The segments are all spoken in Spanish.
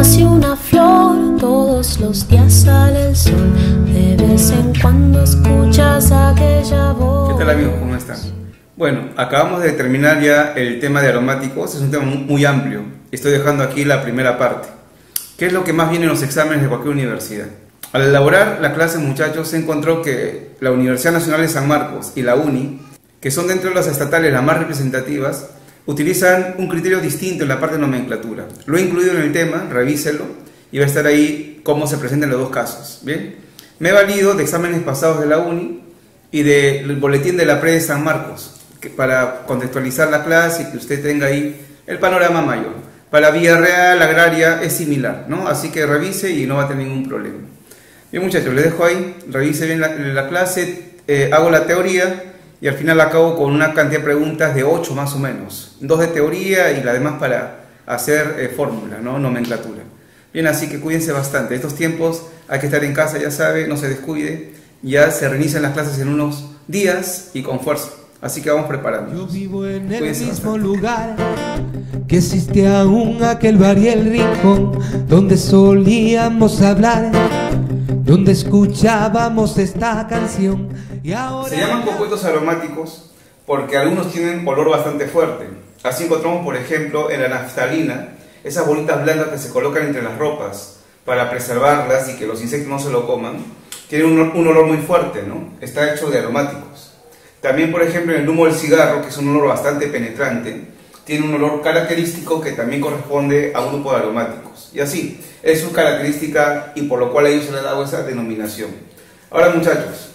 nace una flor, todos los días sale el sol, de vez en cuando escuchas aquella voz. ¿Qué tal, amigos? ¿Cómo están? Bueno, acabamos de terminar ya el tema de aromáticos. Es un tema muy amplio. Estoy dejando aquí la primera parte. ¿Qué es lo que más viene en los exámenes de cualquier universidad? Al elaborar la clase, muchachos, se encontró que la Universidad Nacional de San Marcos y la UNI, que son dentro de las estatales las más representativas, utilizan un criterio distinto en la parte de nomenclatura. Lo he incluido en el tema, revíselo, y va a estar ahí cómo se presentan los dos casos. ¿Bien? Me he valido de exámenes pasados de la UNI y del boletín de la PRE de San Marcos, para contextualizar la clase y que usted tenga ahí el panorama mayor. Para Villarreal, Agraria, es similar, ¿no? Así que revise y no va a tener ningún problema. Bien, muchachos, les dejo ahí, revise bien la clase, hago la teoría y al final acabo con una cantidad de preguntas de 8 más o menos. 2 de teoría y la demás para hacer fórmula, ¿no? Nomenclatura. Bien, así que cuídense bastante. Estos tiempos hay que estar en casa, ya sabe, no se descuide. Ya se reinician las clases en unos días y con fuerza. Así que vamos preparando. Yo vivo en el mismo lugar que existe aún aquel bar y el rincón donde solíamos hablar, donde escuchábamos esta canción. Y ahora se llaman compuestos aromáticos porque algunos tienen olor bastante fuerte. Así encontramos, por ejemplo, en la naftalina, esas bolitas blancas que se colocan entre las ropas para preservarlas y que los insectos no se lo coman. Tiene un olor muy fuerte, ¿no? Está hecho de aromáticos. También, por ejemplo, en el humo del cigarro, que es un olor bastante penetrante, tiene un olor característico que también corresponde a un grupo de aromáticos. Y así, es su característica y por lo cual a ellos se les ha dado esa denominación. Ahora, muchachos,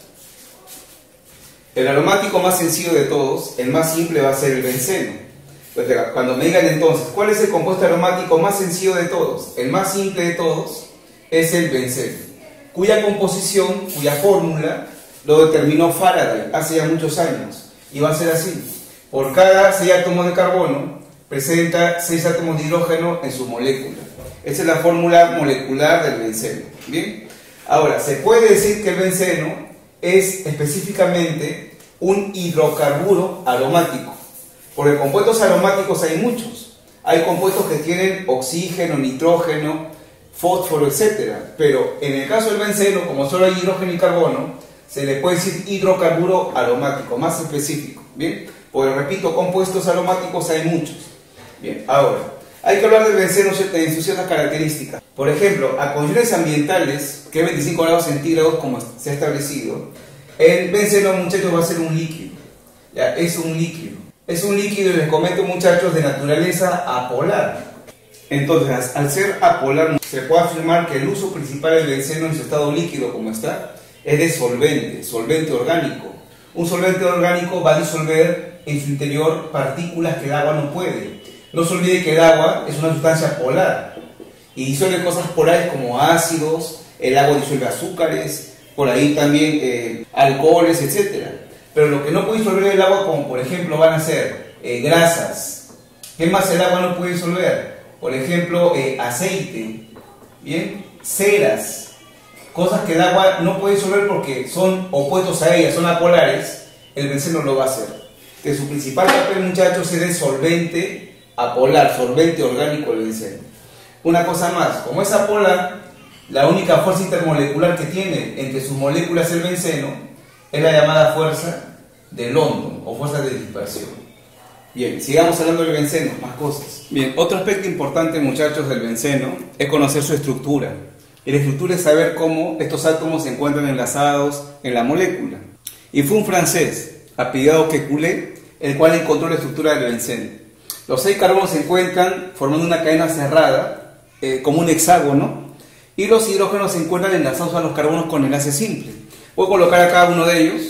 el aromático más sencillo de todos, el más simple, va a ser el benceno. Entonces, cuando me digan entonces, ¿cuál es el compuesto aromático más sencillo de todos? El más simple de todos es el benceno, cuya composición, cuya fórmula, lo determinó Faraday hace ya muchos años. Y va a ser así. Por cada 6 átomos de carbono, presenta 6 átomos de hidrógeno en su molécula. Esa es la fórmula molecular del benceno. ¿Bien? Ahora, se puede decir que el benceno es específicamente un hidrocarburo aromático. Porque compuestos aromáticos hay muchos. Hay compuestos que tienen oxígeno, nitrógeno, fósforo, etc. Pero en el caso del benceno, como solo hay hidrógeno y carbono, se le puede decir hidrocarburo aromático, más específico. ¿Bien? Porque repito, compuestos aromáticos hay muchos. Bien, ahora, hay que hablar del benceno en sus ciertas características. Por ejemplo, a condiciones ambientales, que es 25 grados centígrados como se ha establecido, el benceno, muchachos, va a ser un líquido. ¿Ya? Es un líquido. Es un líquido, y les comento, muchachos, de naturaleza apolar. Entonces, al ser apolar, se puede afirmar que el uso principal del benceno en su estado líquido, como está, es de solvente orgánico. Un solvente orgánico va a disolver en su interior partículas que el agua no puede. No se olvide que el agua es una sustancia polar y disuelve cosas polares como ácidos, el agua disuelve azúcares, por ahí también alcoholes, etc. Pero lo que no puede disolver el agua, como por ejemplo van a ser grasas. ¿Qué más el agua no puede disolver? Por ejemplo, aceite, ¿bien? Ceras. Cosas que el agua no puede disolver porque son opuestos a ella, son apolares, el benceno lo va a hacer. Que su principal papel, muchachos, es el solvente apolar, solvente orgánico del benceno. Una cosa más, como es apolar, la única fuerza intermolecular que tiene entre sus moléculas el benceno es la llamada fuerza de London o fuerza de dispersión. Bien, sigamos hablando del benceno, más cosas. Bien, otro aspecto importante, muchachos, del benceno es conocer su estructura. Y la estructura es saber cómo estos átomos se encuentran enlazados en la molécula. Y fue un francés, apellidado Kekulé, el cual encontró la estructura del benceno. Los 6 carbonos se encuentran formando una cadena cerrada, como un hexágono, y los hidrógenos se encuentran enlazados a los carbonos con enlace simple. Voy a colocar a cada uno de ellos,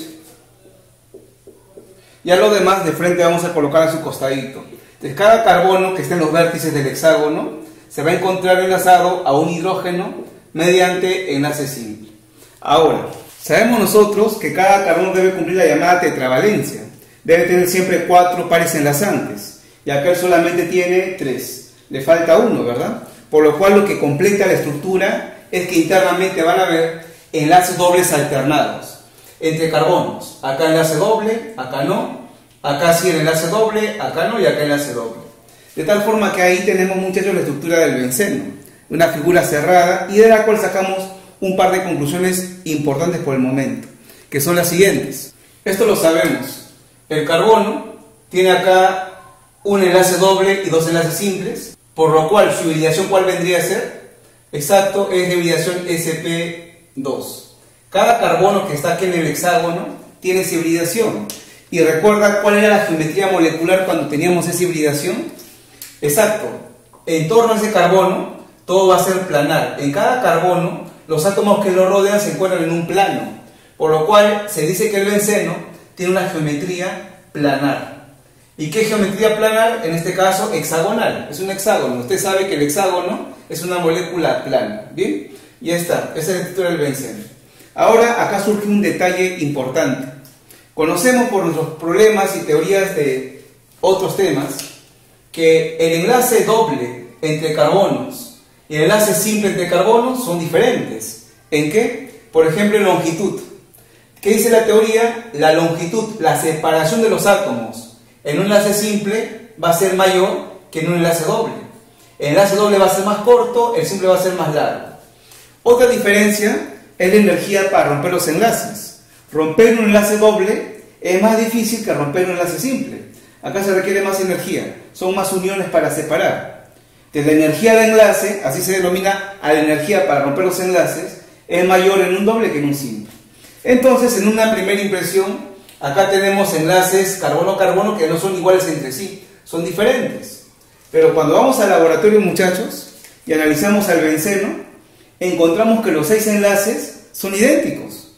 y a los demás de frente vamos a colocar a su costadito. Entonces, cada carbono que esté en los vértices del hexágono se va a encontrar enlazado a un hidrógeno mediante enlace simple. Ahora, sabemos nosotros que cada carbono debe cumplir la llamada tetravalencia. Debe tener siempre 4 pares enlazantes. Y acá solamente tiene 3. Le falta 1, ¿verdad? Por lo cual lo que completa la estructura es que internamente van a haber enlaces dobles alternados entre carbonos. Acá enlace doble, acá no. Acá sí el enlace doble, acá no, y acá enlace doble. De tal forma que ahí tenemos, muchachos, la estructura del benceno. una figura cerrada, y de la cual sacamos un par de conclusiones importantes por el momento, que son las siguientes. Esto lo sabemos. El carbono tiene acá un enlace doble y dos enlaces simples, por lo cual su hibridación, ¿cuál vendría a ser? Exacto, es de hibridación sp2. Cada carbono que está aquí en el hexágono tiene esa hibridación. Y recuerda cuál era la geometría molecular cuando teníamos esa hibridación. Exacto, en torno a ese carbono todo va a ser planar. En cada carbono los átomos que lo rodean se encuentran en un plano, por lo cual se dice que el benceno tiene una geometría planar. ¿Y qué geometría planar? En este caso hexagonal, es un hexágono. Usted sabe que el hexágono es una molécula plana. ¿Bien? Ya está, esa es la estructura del benceno. Ahora acá surge un detalle importante. Conocemos por nuestros problemas y teorías de otros temas que el enlace doble entre carbonos y el enlace simple entre carbonos son diferentes. ¿En qué? Por ejemplo, en longitud. ¿Qué dice la teoría? La longitud, la separación de los átomos en un enlace simple va a ser mayor que en un enlace doble. El enlace doble va a ser más corto, el simple va a ser más largo. Otra diferencia es la energía para romper los enlaces. Romper un enlace doble es más difícil que romper un enlace simple. Acá se requiere más energía, son más uniones para separar. Entonces, la energía de enlace, así se denomina a la energía para romper los enlaces, es mayor en un doble que en un simple. Entonces, en una primera impresión, acá tenemos enlaces carbono-carbono que no son iguales entre sí, son diferentes. Pero cuando vamos al laboratorio, muchachos, y analizamos al benceno, encontramos que los 6 enlaces son idénticos.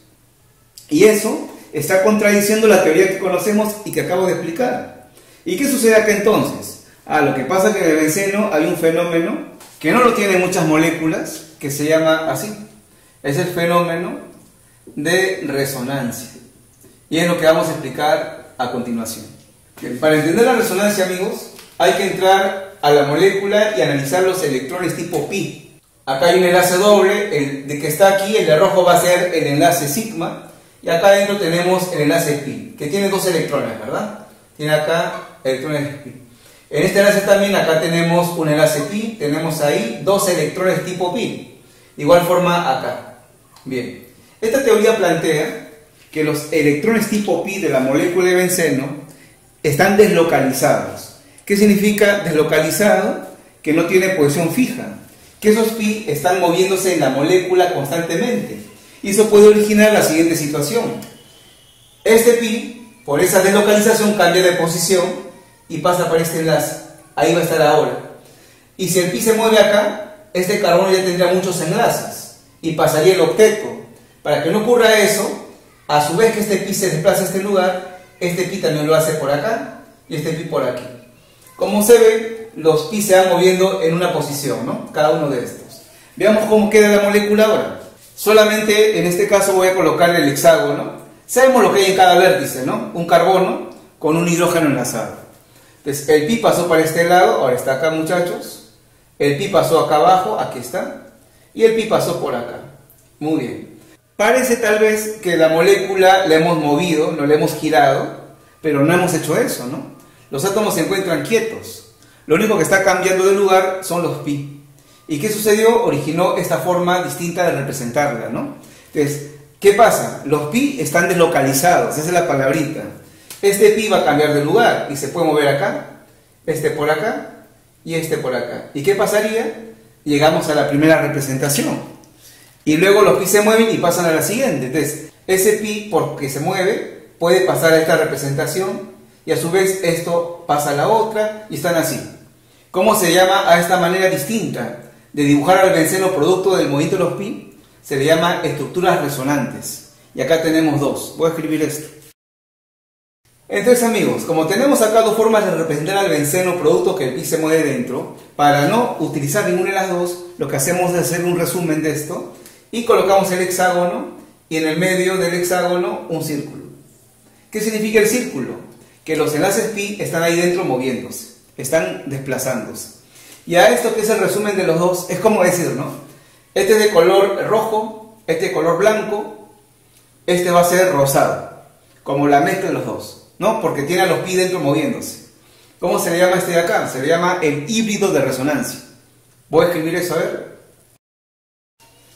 Y eso está contradiciendo la teoría que conocemos y que acabo de explicar. ¿Y qué sucede acá entonces? Lo que pasa es que en el benceno hay un fenómeno que no lo tienen muchas moléculas, que se llama así. Es el fenómeno de resonancia. Y es lo que vamos a explicar a continuación. Bien, para entender la resonancia, amigos, hay que entrar a la molécula y analizar los electrones tipo pi. Acá hay un enlace doble, el de que está aquí, el de rojo va a ser el enlace sigma, y acá adentro tenemos el enlace pi, que tiene 2 electrones, ¿verdad? Tiene acá electrones pi. En este enlace también acá tenemos un enlace pi, tenemos ahí 2 electrones tipo pi. De igual forma acá. Bien, esta teoría plantea que los electrones tipo pi de la molécula de benceno están deslocalizados. ¿Qué significa deslocalizado? Que no tiene posición fija, que esos pi están moviéndose en la molécula constantemente. Y eso puede originar la siguiente situación. Este pi, por esa deslocalización, cambia de posición y pasa por este enlace. Ahí va a estar ahora. Y si el pi se mueve acá, este carbono ya tendría muchos enlaces y pasaría el octeto. Para que no ocurra eso, a su vez que este pi se desplaza a este lugar, este pi también lo hace por acá y este pi por aquí. Como se ve, los pi se van moviendo en una posición, ¿no? Cada uno de estos. Veamos cómo queda la molécula ahora. Solamente en este caso voy a colocar el hexágono. Sabemos lo que hay en cada vértice, ¿no? Un carbono con un hidrógeno enlazado. Entonces el pi pasó para este lado, ahora está acá, muchachos. El pi pasó acá abajo, aquí está. Y el pi pasó por acá. Muy bien. Parece tal vez que la molécula la hemos movido, no la hemos girado, pero no hemos hecho eso, ¿no? Los átomos se encuentran quietos. Lo único que está cambiando de lugar son los pi. ¿Y qué sucedió? Originó esta forma distinta de representarla, ¿no? Entonces, ¿qué pasa? Los pi están deslocalizados, esa es la palabrita. Este pi va a cambiar de lugar y se puede mover acá, este por acá y este por acá. ¿Y qué pasaría? Llegamos a la primera representación. Y luego los pi se mueven y pasan a la siguiente. Entonces, ese pi, porque se mueve, puede pasar a esta representación y a su vez esto pasa a la otra y están así. ¿Cómo se llama a esta manera distinta de dibujar al benceno producto del movimiento de los pi? Se le llama estructuras resonantes. Y acá tenemos 2. Voy a escribir esto. Entonces, amigos, como tenemos acá 2 formas de representar al benceno producto que el pi se mueve dentro, para no utilizar ninguna de las 2, lo que hacemos es hacer un resumen de esto y colocamos el hexágono y en el medio del hexágono un círculo. ¿Qué significa el círculo? Que los enlaces pi están ahí dentro moviéndose, están desplazándose. Y a esto, que es el resumen de los 2, es como decir, ¿no? Este es de color rojo, este de color blanco, este va a ser rosado, como la mezcla de los 2, ¿no? Porque tiene a los pi dentro moviéndose. ¿Cómo se le llama este de acá? Se le llama el híbrido de resonancia. Voy a escribir eso, a ver.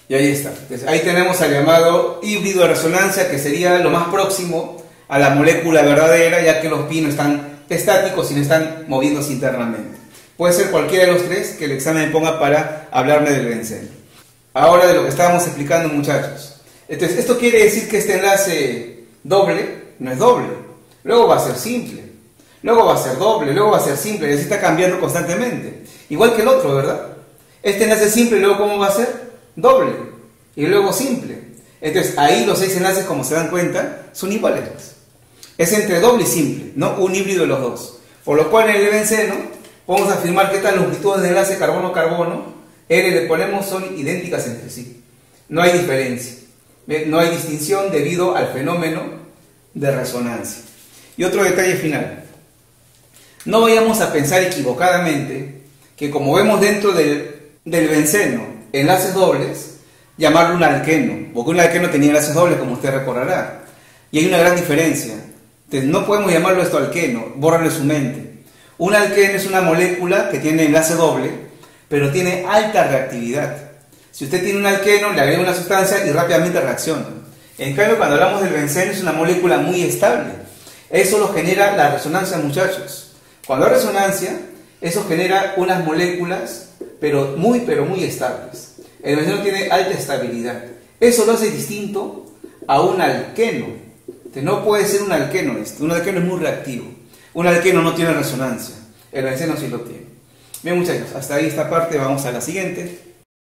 Y ahí está. Entonces, ahí tenemos al llamado híbrido de resonancia, que sería lo más próximo a la molécula verdadera, ya que los pi no están estáticos, sino están moviéndose internamente. Puede ser cualquiera de los tres que el examen me ponga para hablarme del benceno. Ahora de lo que estábamos explicando, muchachos. Entonces, esto quiere decir que este enlace doble no es doble. Luego va a ser simple. Luego va a ser doble. Luego va a ser simple. Y así está cambiando constantemente. Igual que el otro, ¿verdad? Este enlace simple, luego ¿cómo va a ser? Doble. Y luego simple. Entonces, ahí los 6 enlaces, como se dan cuenta, son iguales. Es entre doble y simple, no un híbrido de los dos. Por lo cual en el benceno podemos afirmar que estas longitudes de enlace carbono-carbono, L le ponemos, son idénticas entre sí. No hay diferencia. No hay distinción debido al fenómeno de resonancia. Y otro detalle final. No vayamos a pensar equivocadamente que como vemos dentro del benceno enlaces dobles, llamarlo un alqueno, porque un alqueno tenía enlaces dobles, como usted recordará. Y hay una gran diferencia. Entonces, no podemos llamarlo esto alqueno, bórralo en su mente. Un alqueno es una molécula que tiene enlace doble, pero tiene alta reactividad. Si usted tiene un alqueno, le agrega una sustancia y rápidamente reacciona. En cambio, cuando hablamos del benceno, es una molécula muy estable. Eso lo genera la resonancia, muchachos. Cuando hay resonancia, eso genera unas moléculas, pero muy estables. El benceno tiene alta estabilidad. Eso lo hace distinto a un alqueno. No puede ser un alqueno esto. Un alqueno es muy reactivo. Un alqueno no tiene resonancia. El benceno sí lo tiene. Bien, muchachos, hasta ahí esta parte. Vamos a la siguiente.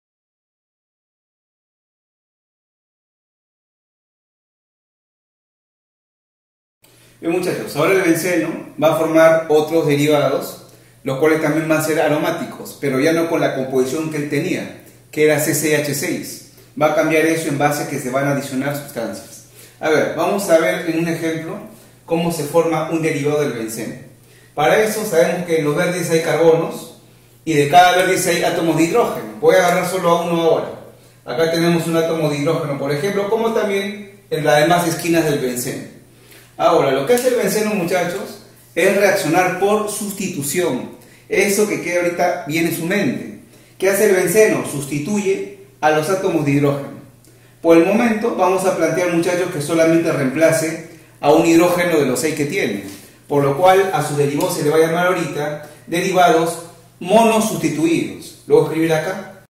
Bien, muchachos, ahora el benceno va a formar otros derivados, los cuales también van a ser aromáticos, pero ya no con la composición que él tenía, que era CCH6. Va a cambiar eso en base a que se van a adicionar sustancias. A ver, vamos a ver en un ejemplo cómo se forma un derivado del benceno. Para eso sabemos que en los vértices hay carbonos y de cada vértice hay átomos de hidrógeno. Voy a agarrar solo a uno ahora. Acá tenemos un átomo de hidrógeno, por ejemplo, como también en las demás esquinas del benceno. Ahora, lo que hace el benceno, muchachos, es reaccionar por sustitución. Eso que queda ahorita viene en su mente. ¿Qué hace el benceno? Sustituye a los átomos de hidrógeno. Por el momento vamos a plantear, muchachos, que solamente reemplace a un hidrógeno de los 6 que tiene, por lo cual a su derivado se le va a llamar ahorita derivados monosustituidos. Lo voy a escribir acá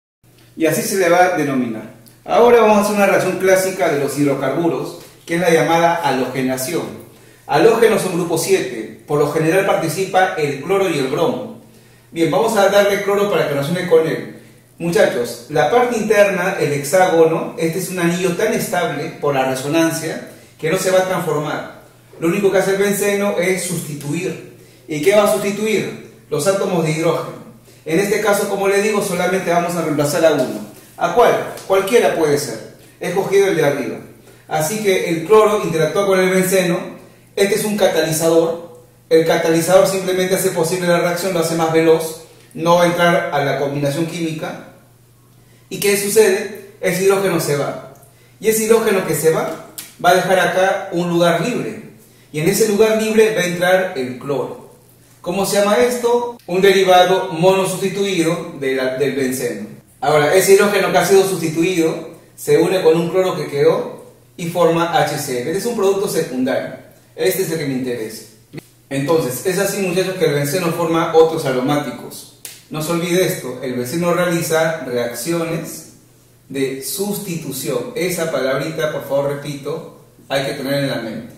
y así se le va a denominar. Ahora vamos a hacer una reacción clásica de los hidrocarburos, que es la llamada halogenación. Halógenos son grupo 7, por lo general participa el cloro y el bromo. Bien, vamos a darle cloro para que nos une con él. Muchachos, la parte interna, el hexágono, este es un anillo tan estable por la resonancia que no se va a transformar. Lo único que hace el benceno es sustituir. ¿Y qué va a sustituir? Los átomos de hidrógeno. En este caso, como le digo, solamente vamos a reemplazar a uno. ¿A cuál? Cualquiera puede ser. He escogido el de arriba. Así que el cloro interactúa con el benceno. Este es un catalizador. El catalizador simplemente hace posible la reacción, lo hace más veloz. No va a entrar a la combinación química. ¿Y qué sucede? Ese hidrógeno se va. Y ese hidrógeno que se va a dejar acá un lugar libre. Y en ese lugar libre va a entrar el cloro. ¿Cómo se llama esto? Un derivado monosustituido del benceno. Ahora, ese hidrógeno que ha sido sustituido se une con un cloro que quedó y forma HCl. Este es un producto secundario. Este es el que me interesa. Entonces, es así, muchachos, que el benceno forma otros aromáticos. No se olvide esto, el benceno realiza reacciones de sustitución. Esa palabrita, por favor, repito, hay que tener en la mente.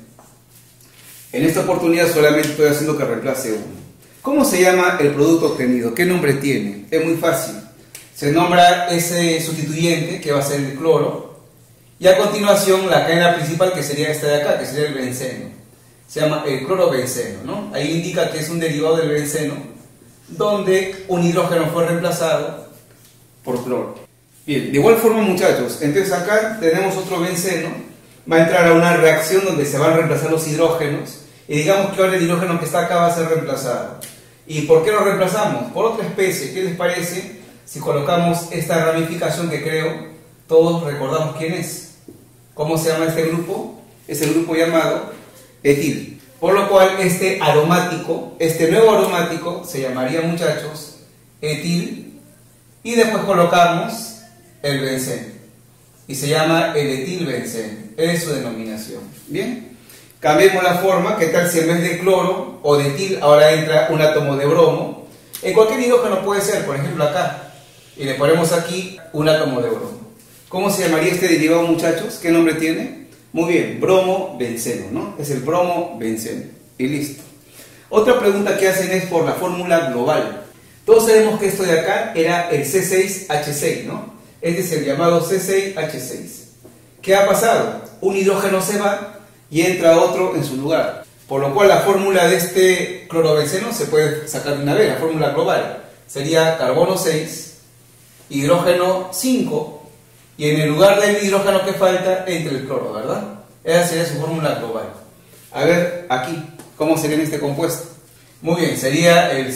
En esta oportunidad solamente estoy haciendo que reemplace uno. ¿Cómo se llama el producto obtenido? ¿Qué nombre tiene? Es muy fácil. Se nombra ese sustituyente, que va a ser el cloro, y a continuación la cadena principal, que sería esta de acá, que sería el benceno. Se llama el clorobenceno, ¿no? Ahí indica que es un derivado del benceno, donde un hidrógeno fue reemplazado por cloro. Bien, de igual forma, muchachos, entonces acá tenemos otro benceno, va a entrar a una reacción donde se van a reemplazar los hidrógenos, y digamos que ahora el hidrógeno que está acá va a ser reemplazado. ¿Y por qué lo reemplazamos? Por otra especie. ¿Qué les parece si colocamos esta ramificación que creo todos recordamos quién es? ¿Cómo se llama este grupo? Es el grupo llamado etil. Por lo cual este aromático, este nuevo aromático se llamaría, muchachos, etil, y después colocamos el benceno y se llama el etilbenceno, es su denominación. Bien, cambiemos la forma. ¿Qué tal si en vez de cloro o de etil ahora entra un átomo de bromo? En cualquier hidrógeno puede ser, por ejemplo acá, y le ponemos aquí un átomo de bromo. ¿Cómo se llamaría este derivado, muchachos? ¿Qué nombre tiene? Muy bien, bromo-benceno, ¿no? Es el bromo-benceno y listo. Otra pregunta que hacen es por la fórmula global. Todos sabemos que esto de acá era el C6H6, ¿no? Este es el llamado C6H6. ¿Qué ha pasado? Un hidrógeno se va y entra otro en su lugar. Por lo cual la fórmula de este clorobenceno se puede sacar de una vez, la fórmula global. Sería carbono 6, hidrógeno 5, y en el lugar del hidrógeno que falta entra el cloro, ¿verdad? Esa sería su fórmula global. A ver, aquí, ¿cómo sería este compuesto? Muy bien, sería el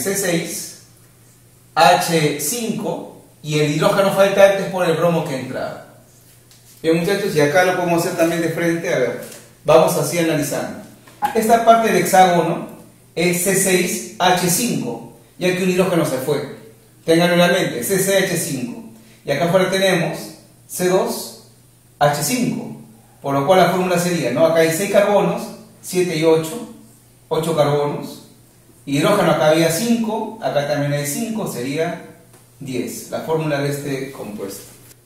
C6H5 y el hidrógeno faltante es por el bromo que entraba. Bien, muchachos, y acá lo podemos hacer también de frente. A ver, vamos así analizando. Esta parte del hexágono es C6H5, ya que un hidrógeno se fue. Ténganlo en la mente, C6H5. Y acá afuera tenemos C2H5, por lo cual la fórmula sería, ¿no? Acá hay 6 carbonos, 7 y 8, 8 carbonos. Hidrógeno acá había 5, acá también hay 5, sería 10, la fórmula de este compuesto.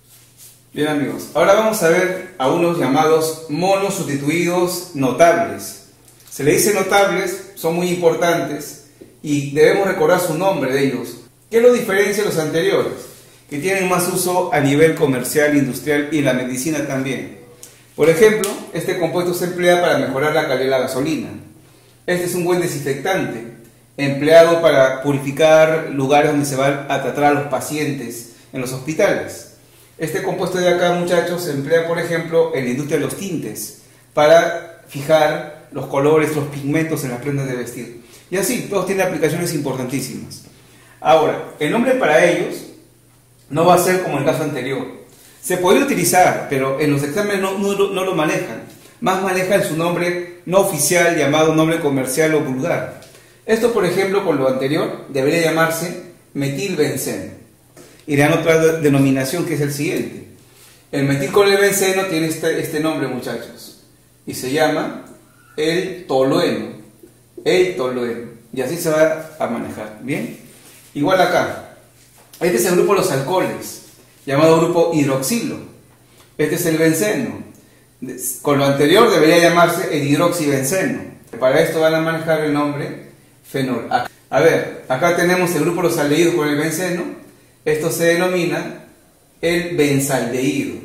Bien, amigos, ahora vamos a ver a unos llamados monos sustituidos notables. Se le dice notables, son muy importantes y debemos recordar su nombre de ellos. ¿Qué los diferencia de los anteriores? Que tienen más uso a nivel comercial, industrial y en la medicina también. Por ejemplo, este compuesto se emplea para mejorar la calidad de la gasolina. Este es un buen desinfectante, empleado para purificar lugares donde se van a tratar a los pacientes en los hospitales. Este compuesto de acá, muchachos, se emplea, por ejemplo, en la industria de los tintes, para fijar los colores, los pigmentos en las prendas de vestir. Y así, todos tienen aplicaciones importantísimas. Ahora, el nombre para ellos no va a ser como el caso anterior. Se podría utilizar, pero en los exámenes no lo manejan. Más manejan su nombre no oficial, llamado nombre comercial o vulgar. Esto, por ejemplo, con lo anterior, debería llamarse metilbenceno. Y le dan otra denominación que es el siguiente. El metilclorobenceno tiene este nombre, muchachos, y se llama el tolueno. El tolueno. Y así se va a manejar. ¿Bien? Igual acá. Este es el grupo de los alcoholes, llamado grupo hidroxilo. Este es el benceno. Con lo anterior debería llamarse el hidroxibenceno. Para esto van a manejar el nombre fenol. A ver, acá tenemos el grupo de los aldehídos con el benceno. Esto se denomina el benzaldehído.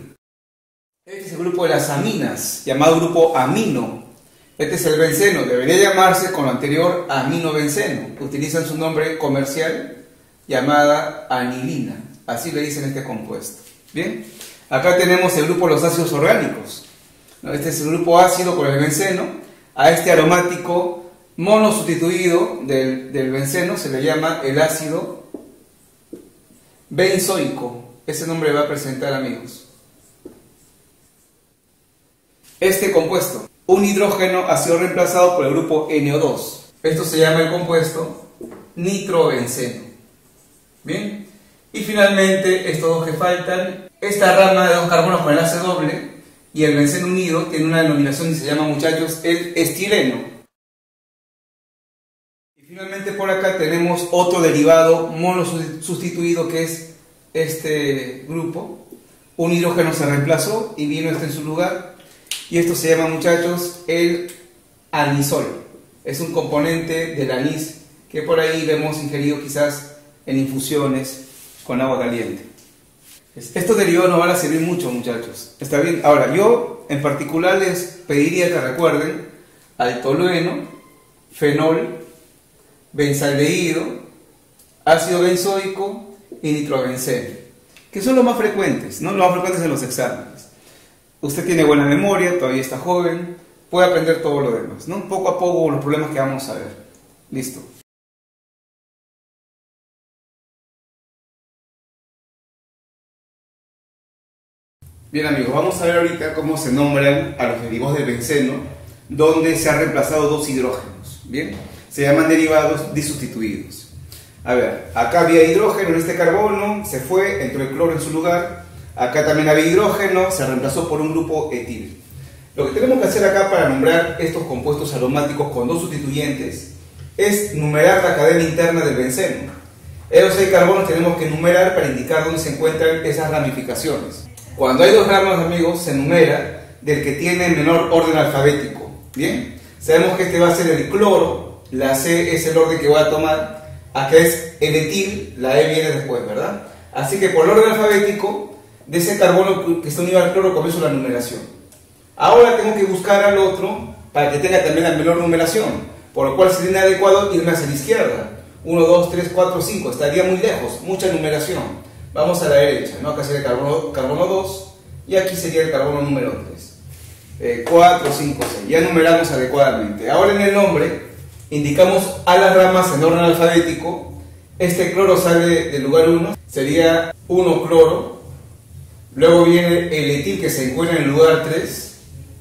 Este es el grupo de las aminas, llamado grupo amino. Este es el benceno, debería llamarse con lo anterior aminobenceno. Utilizan su nombre comercial llamada anilina. Así le dicen este compuesto. Bien, acá tenemos el grupo de los ácidos orgánicos. Este es el grupo ácido con el benceno. A este aromático monosustituido del benceno se le llama el ácido benzoico. Ese nombre va a presentar, amigos. Este compuesto, un hidrógeno ha sido reemplazado por el grupo NO2. Esto se llama el compuesto nitrobenceno. Bien, y finalmente estos dos que faltan, esta rama de 2 carbonos con enlace doble y el benceno unido tiene una denominación que se llama, muchachos, el estileno. Y finalmente por acá tenemos otro derivado monosustituido que es este grupo. Un hidrógeno se reemplazó y vino este en su lugar. Y esto se llama, muchachos, el anisol. Es un componente del anís que por ahí lo hemos ingerido quizás en infusiones con agua caliente. Estos derivados nos van a servir mucho, muchachos. ¿Está bien? Ahora, yo en particular les pediría que recuerden al tolueno, fenol, benzaldehído, ácido benzoico y nitrobenceno, que son los más frecuentes, ¿no? Los más frecuentes en los exámenes. Usted tiene buena memoria, todavía está joven, puede aprender todo lo demás, ¿no? Poco a poco los problemas que vamos a ver. Listo. Bien, amigos, vamos a ver ahorita cómo se nombran a los derivados del benceno, donde se han reemplazado 2 hidrógenos. Bien, se llaman derivados disustituidos. A ver, acá había hidrógeno en este carbono, se fue, entró el cloro en su lugar. Acá también había hidrógeno, se reemplazó por un grupo etil. Lo que tenemos que hacer acá para nombrar estos compuestos aromáticos con dos sustituyentes es numerar la cadena interna del benceno. Esos 6 carbonos tenemos que numerar para indicar dónde se encuentran esas ramificaciones. Cuando hay 2 ramas, amigos, se numera del que tiene menor orden alfabético. Bien, sabemos que este va a ser el cloro, la C es el orden que voy a tomar, acá es el etil, la E viene después, ¿verdad? Así que por el orden alfabético, de ese carbono que está unido al cloro comienzo la numeración. Ahora tengo que buscar al otro para que tenga también la menor numeración, por lo cual sería inadecuado irme hacia la izquierda. 1, 2, 3, 4, 5, estaría muy lejos, mucha numeración. Vamos a la derecha, ¿no? Acá sería el carbono 2 y aquí sería el carbono número 3. 4, 5, 6, ya numeramos adecuadamente. Ahora en el nombre indicamos a las ramas en orden alfabético. Este cloro sale del lugar 1, sería 1 cloro. Luego viene el etil que se encuentra en el lugar 3,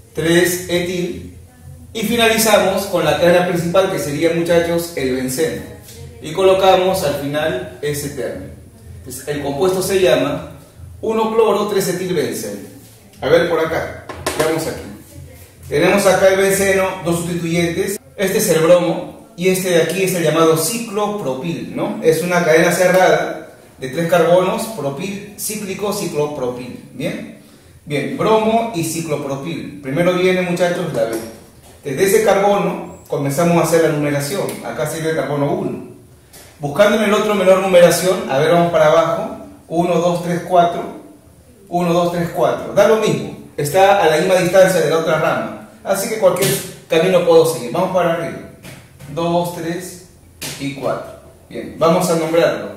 3 etil. Y finalizamos con la cadena principal que sería, muchachos, el benceno. Y colocamos al final ese término. Entonces, el compuesto se llama 1 cloro 3 etil benceno. A ver por acá, veamos aquí. Tenemos acá el benceno, 2 sustituyentes. Este es el bromo y este de aquí es el llamado ciclopropil, ¿no? Es una cadena cerrada de 3 carbonos, propil, cíclico, ciclopropil. ¿Bien? Bien, bromo y ciclopropil. Primero viene, muchachos, la B. Desde ese carbono comenzamos a hacer la numeración. Acá sería el carbono 1. Buscando en el otro menor numeración, a ver, vamos para abajo. 1, 2, 3, 4. 1, 2, 3, 4. Da lo mismo. Está a la misma distancia de la otra rama. Así que cualquier camino puedo seguir. Vamos para arriba. 2, 3 y 4. Bien, vamos a nombrarlo.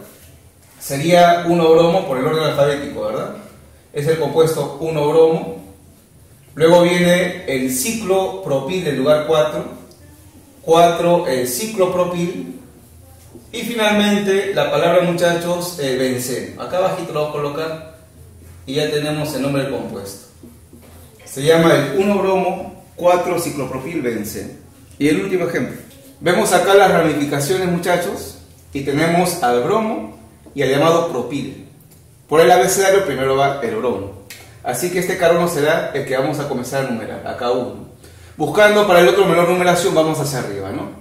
Sería 1 bromo por el orden alfabético, ¿verdad? Es el compuesto 1 bromo. Luego viene el ciclopropil del lugar 4. 4 el ciclopropil. Y finalmente la palabra, muchachos, benceno. Acá abajito lo voy a colocar y ya tenemos el nombre del compuesto. Se llama el 1 bromo 4 ciclopropil benceno. Y el último ejemplo. Vemos acá las ramificaciones, muchachos, y tenemos al bromo y al llamado propil. Por el abecedario primero va el bromo. Así que este carbono será el que vamos a comenzar a numerar, acá 1. Buscando para el otro menor numeración vamos hacia arriba, ¿no?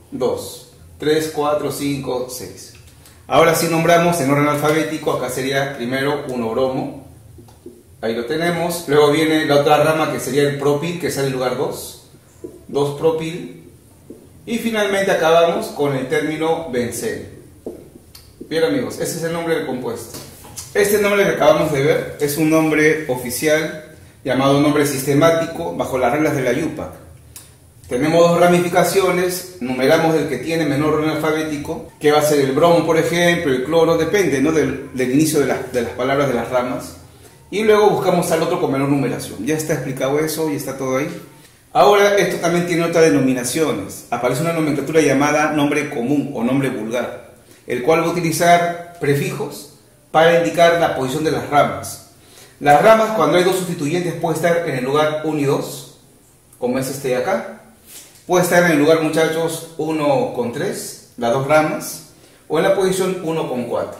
2, 3, 4, 5, 6. Ahora sí nombramos en orden alfabético, acá sería primero 1 bromo. Ahí lo tenemos. Luego viene la otra rama que sería el propil, que sale en lugar 2. 2 propil. Y finalmente acabamos con el término benceno. Bien, amigos, ese es el nombre del compuesto. Este nombre que acabamos de ver es un nombre oficial llamado nombre sistemático bajo las reglas de la IUPAC. Tenemos 2 ramificaciones, numeramos el que tiene menor orden alfabético, que va a ser el bromo, por ejemplo, el cloro, depende, ¿no? del inicio de las palabras de las ramas. Y luego buscamos al otro con menor numeración. Ya está explicado eso y está todo ahí. Ahora, esto también tiene otras denominaciones. Aparece una nomenclatura llamada nombre común o nombre vulgar, el cual va a utilizar prefijos para indicar la posición de las ramas. Las ramas, cuando hay 2 sustituyentes, puede estar en el lugar 1 y 2, como es este de acá. Puede estar en el lugar, muchachos, 1 con 3, las 2 ramas, o en la posición 1 con 4.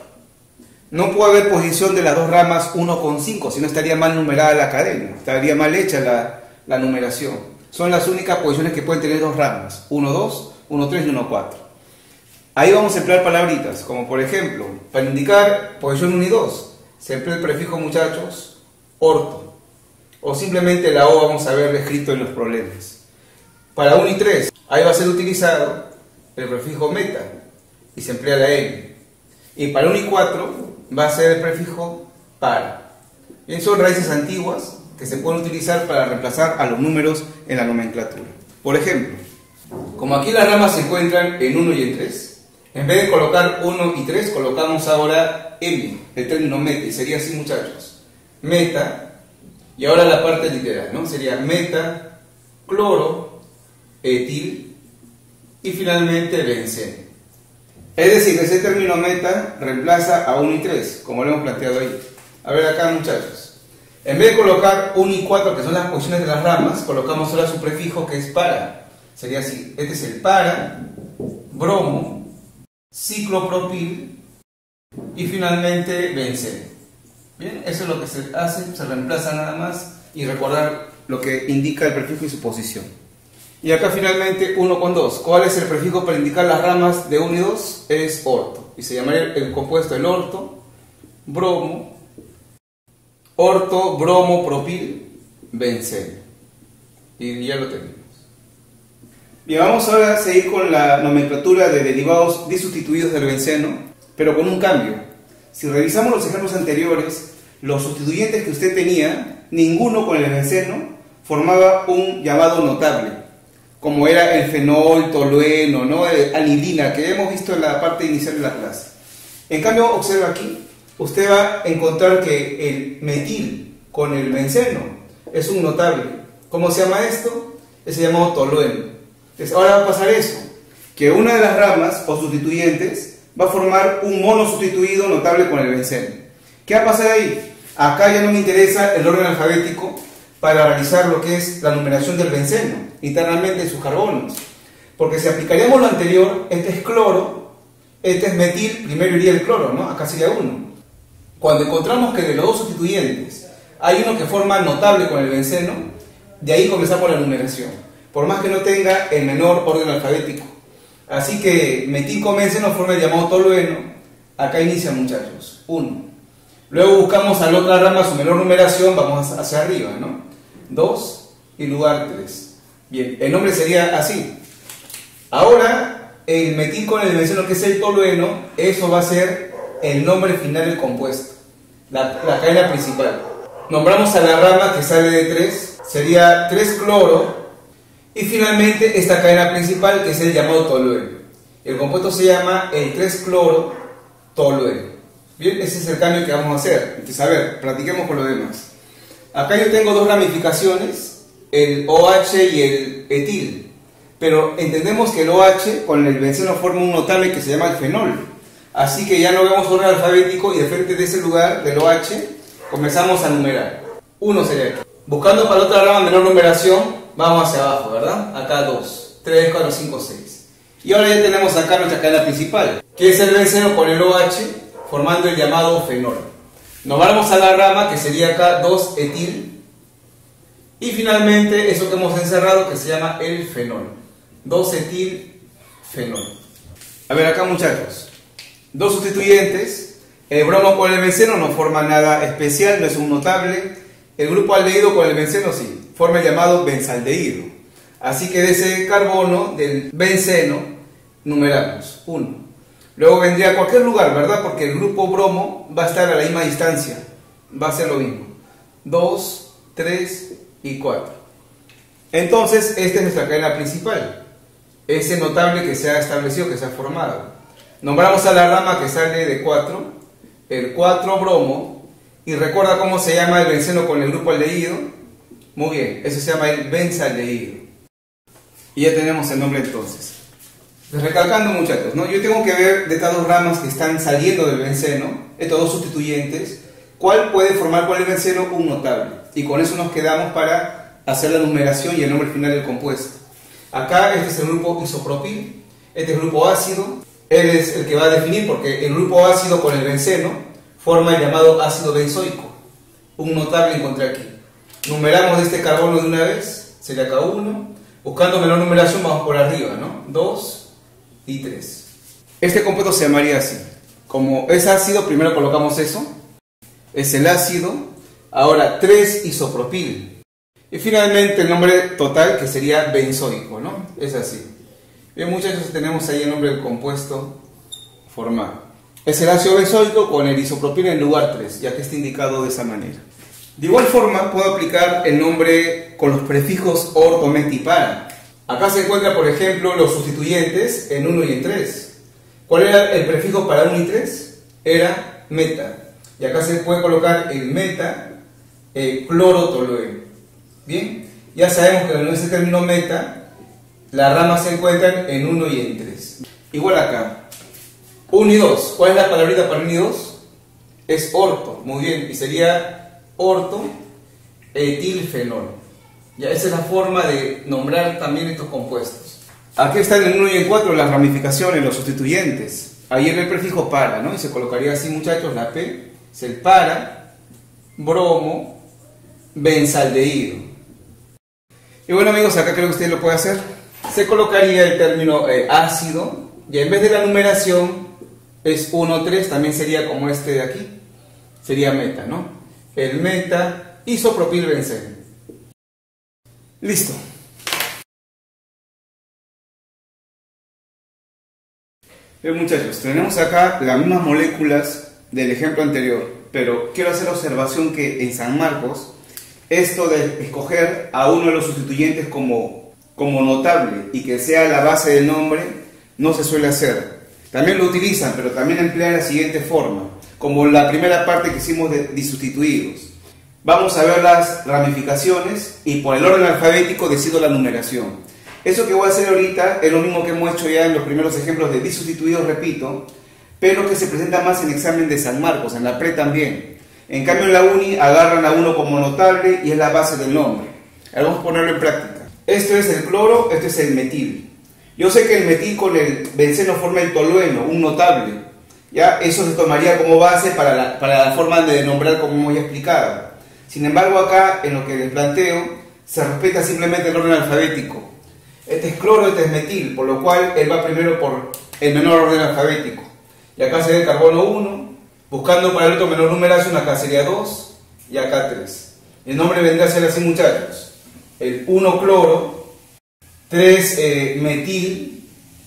No puede haber posición de las 2 ramas 1 con 5, si no estaría mal numerada la cadena, estaría mal hecha la numeración. Son las únicas posiciones que pueden tener 2 ramas, 1, 2, 1, 3 y 1, 4. Ahí vamos a emplear palabritas, como por ejemplo, para indicar posición 1 y 2, se emplea el prefijo, muchachos, orto, o simplemente la O vamos a ver escrito en los problemas. Para 1 y 3, ahí va a ser utilizado el prefijo meta, y se emplea la M. Y para 1 y 4, va a ser el prefijo para. Bien, son raíces antiguas que se pueden utilizar para reemplazar a los números en la nomenclatura. Por ejemplo, como aquí las ramas se encuentran en 1 y en 3, en vez de colocar 1 y 3, colocamos ahora M, el término meta, y sería así, muchachos. Meta, y ahora la parte literal, ¿no? Sería meta, cloro, etil, y finalmente benceno. Es decir, ese término meta reemplaza a 1 y 3, como lo hemos planteado ahí. A ver acá, muchachos. En vez de colocar 1 y 4, que son las posiciones de las ramas, colocamos ahora su prefijo que es para. Sería así. Este es el para, bromo, ciclopropil y finalmente benceno. Bien, eso es lo que se hace, se reemplaza nada más y recordar lo que indica el prefijo y su posición. Y acá finalmente 1 con 2. ¿Cuál es el prefijo para indicar las ramas de 1 y 2? Es orto. Y se llamaría el compuesto el orto, bromo, propil, benceno. Y ya lo tenemos. Bien, vamos ahora a seguir con la nomenclatura de derivados disustituidos del benceno, pero con un cambio. Si revisamos los ejemplos anteriores, los sustituyentes que usted tenía, ninguno con el benceno formaba un llamado notable, como era el fenol, tolueno, ¿no? Anilina, que hemos visto en la parte inicial de la clase. En cambio, observa aquí, usted va a encontrar que el metil con el benceno es un notable. ¿Cómo se llama esto? Es llamado tolueno. Entonces, ahora va a pasar eso, que una de las ramas o sustituyentes va a formar un mono sustituido notable con el benceno. ¿Qué va a pasar ahí? Acá ya no me interesa el orden alfabético para realizar lo que es la numeración del benceno, internamente en sus carbonos. Porque si aplicaríamos lo anterior, este es cloro, este es metil, primero iría el cloro, ¿no? Acá sería 1. Cuando encontramos que de los dos sustituyentes hay uno que forma notable con el benceno, de ahí comenzamos la numeración, por más que no tenga el menor orden alfabético. Así que metil con benceno forma el llamado tolueno. Acá inicia, muchachos, 1. Luego buscamos a la otra rama su menor numeración, vamos hacia arriba, ¿no? 2 y lugar 3. Bien, el nombre sería así. Ahora, el metil con el benceno, que es el tolueno, eso va a ser el nombre final del compuesto, la cadena principal. Nombramos a la rama que sale de 3, sería 3-cloro, y finalmente esta cadena principal, que es el llamado tolueno. El compuesto se llama el 3-cloro tolueno. Bien, ese es el cambio que vamos a hacer. Entonces, a ver, practiquemos con lo demás. Acá yo tengo dos ramificaciones, el OH y el etil. Pero entendemos que el OH con el benceno forma un notable que se llama el fenol. Así que ya no vemos orden alfabético y de frente de ese lugar, del OH, comenzamos a numerar. 1 sería aquí. Buscando para la otra rama menor numeración, vamos hacia abajo, ¿verdad? Acá 2, 3, 4, 5, 6. Y ahora ya tenemos acá nuestra cadena principal, que es el benceno con el OH, formando el llamado fenol. Nos vamos a la rama, que sería acá 2-etil, y finalmente eso que hemos encerrado, que se llama el fenol. 2-etil-fenol. A ver acá, muchachos, dos sustituyentes. El bromo con el benceno no forma nada especial, no es un notable. El grupo aldehído con el benceno sí, forma el llamado benzaldehído. Así que de ese carbono, del benceno, numeramos 1. Luego vendría a cualquier lugar, ¿verdad? Porque el grupo bromo va a estar a la misma distancia. Va a ser lo mismo. 2, 3 y 4. Entonces, esta es nuestra cadena principal. Ese notable que se ha establecido, que se ha formado. Nombramos a la rama que sale de 4, el 4-bromo. Y recuerda cómo se llama el benceno con el grupo aldehído. Muy bien, eso se llama el benzaldehído. Y ya tenemos el nombre entonces. Recalcando, muchachos, ¿no? Yo tengo que ver de estas dos ramas que están saliendo del benceno, estos dos sustituyentes, cuál puede formar con el benceno un notable. Y con eso nos quedamos para hacer la numeración y el nombre final del compuesto. Acá este es el grupo isopropil, este es el grupo ácido, él es el que va a definir, porque el grupo ácido con el benceno forma el llamado ácido benzoico. Un notable encontré aquí. Numeramos de este carbono de una vez, sería acá 1. Buscando menor numeración vamos por arriba, ¿no? 2 y 3. Este compuesto se llamaría así. Como es ácido, primero colocamos eso. Es el ácido. Ahora 3-isopropil. Y finalmente el nombre total, que sería benzoico, ¿no? Es así. Bien, muchachos, tenemos ahí el nombre del compuesto formado. Es el ácido benzoico con el isopropil en lugar 3, ya que está indicado de esa manera. De igual forma, puedo aplicar el nombre con los prefijos orto, meta y para. Acá se encuentran, por ejemplo, los sustituyentes en 1 y en 3. ¿Cuál era el prefijo para 1 y 3? Era meta. Y acá se puede colocar el meta, el clorotolueno. Bien, ya sabemos que en ese término meta, las ramas se encuentran en 1 y en 3. Igual acá. 1 y 2. ¿Cuál es la palabrita para 1 y 2? Es orto. Muy bien. Y sería orto etilfenol. Ya, esa es la forma de nombrar también estos compuestos. Aquí están en 1 y en 4 las ramificaciones, los sustituyentes. Ahí en el prefijo para, ¿no? Y se colocaría así, muchachos, la P es el para, bromo, benzaldehído. Y bueno amigos, acá creo que usted lo puede hacer. Se colocaría el término ácido, y en vez de la numeración es 1, 3, también sería como este de aquí, sería meta, ¿no? El meta isopropilbenceno. Listo. Bien muchachos, tenemos acá las mismas moléculas del ejemplo anterior, pero quiero hacer la observación que en San Marcos esto de escoger a uno de los sustituyentes como notable y que sea la base del nombre no se suele hacer. También lo utilizan, pero también emplean la siguiente forma, como la primera parte que hicimos de disustituidos. Vamos a ver las ramificaciones y por el orden alfabético decido la numeración. Eso que voy a hacer ahorita es lo mismo que hemos hecho ya en los primeros ejemplos de disustituidos, repito, pero que se presenta más en examen de San Marcos, en la pre también. En cambio en la uni agarran a uno como notable y es la base del nombre. Ahora vamos a ponerlo en práctica. Esto es el cloro, esto es el metil. Yo sé que el metil con el benceno forma el tolueno, un notable. ¿Ya? Eso se tomaría como base para la forma de nombrar como hemos ya explicado. Sin embargo acá, en lo que les planteo, se respeta simplemente el orden alfabético. Este es cloro, este es metil, por lo cual él va primero por el menor orden alfabético. Y acá se ve el carbono 1, buscando para el otro menor numeración, acá sería 2 y acá 3. El nombre vendrá a ser así muchachos. El 1 cloro, 3 metil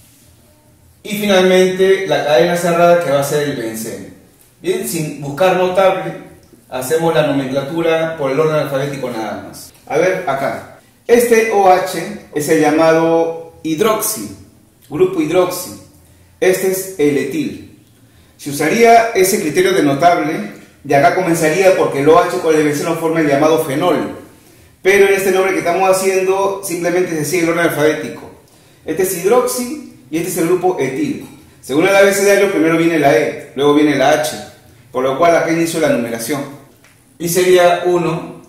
y finalmente la cadena cerrada que va a ser el benceno. Bien, sin buscar notable, hacemos la nomenclatura por el orden alfabético nada más. A ver acá. Este OH es el llamado hidroxi, grupo hidroxi. Este es el etil. Se usaría ese criterio de notable, de acá comenzaría porque el OH con el benceno forma el llamado fenol. Pero en este nombre que estamos haciendo simplemente se sigue el orden alfabético. Este es hidroxi y este es el grupo etil. Según el abecedario, primero viene la E, luego viene la H, por lo cual acá inicio la numeración. Y sería 1,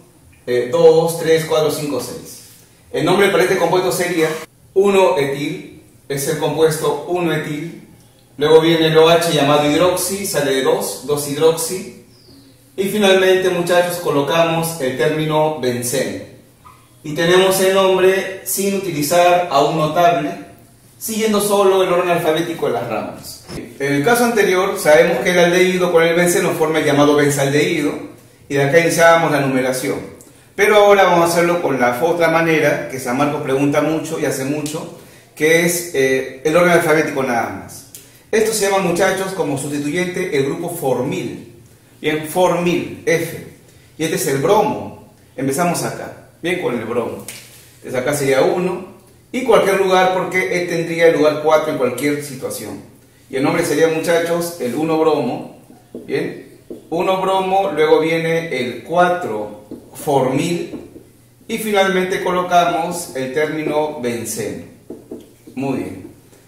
2, 3, 4, 5, 6. El nombre para este compuesto sería 1-etil, es el compuesto 1-etil. Luego viene el OH llamado hidroxi, sale de 2, 2-hidroxi. Y finalmente, muchachos, colocamos el término benceno. Y tenemos el nombre sin utilizar a un notable, siguiendo solo el orden alfabético de las ramas. En el caso anterior, sabemos que el aldehído con el benceno forma el llamado benzaldehído, y de acá iniciábamos la numeración. Pero ahora vamos a hacerlo con la otra manera, que San Marcos pregunta mucho y hace mucho, que es el orden alfabético nada más. Esto se llama, muchachos, como sustituyente el grupo formil. Bien, formil, F. Y este es el bromo. Empezamos acá, bien, con el bromo. Entonces acá sería 1, y cualquier lugar, porque él tendría el lugar 4 en cualquier situación. Y el nombre sería, muchachos, el 1 bromo, bien. 1 bromo, luego viene el 4 formil y finalmente colocamos el término benceno. Muy bien.